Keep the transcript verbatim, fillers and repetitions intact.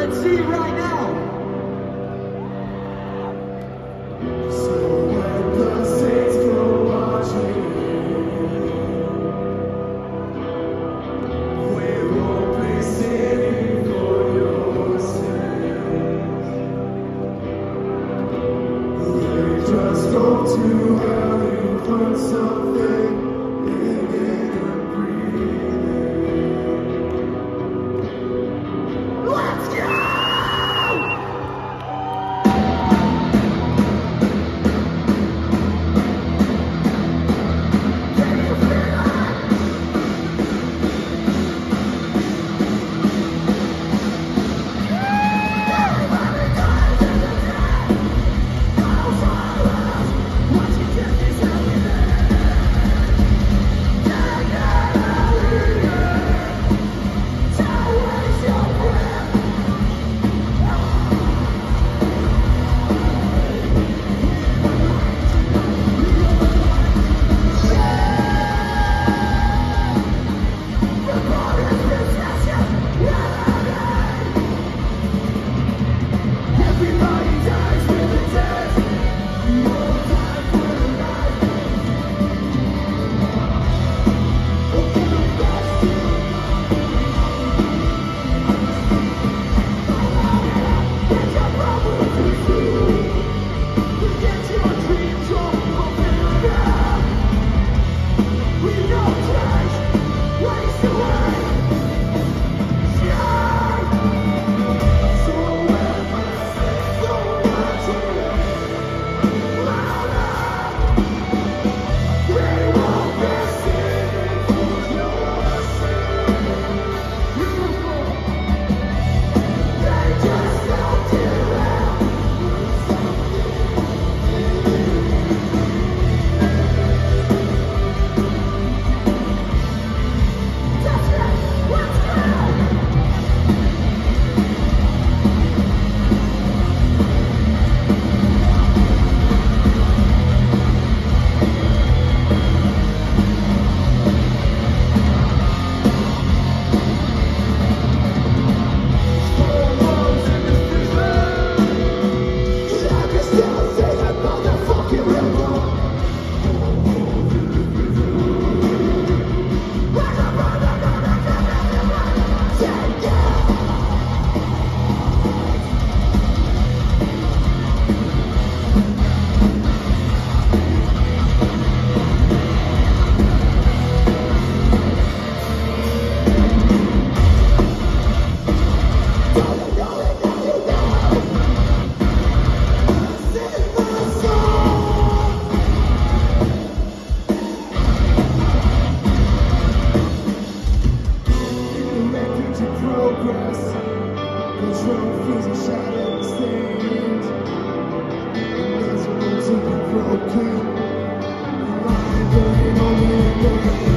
Let's see it right now. So when the saints go marching in, we won't be singing for your sins. They just go to hell and put something in it and breathe it. Let's go! The trophies are shattered stained. There's a will to be broken. The line burning over and over.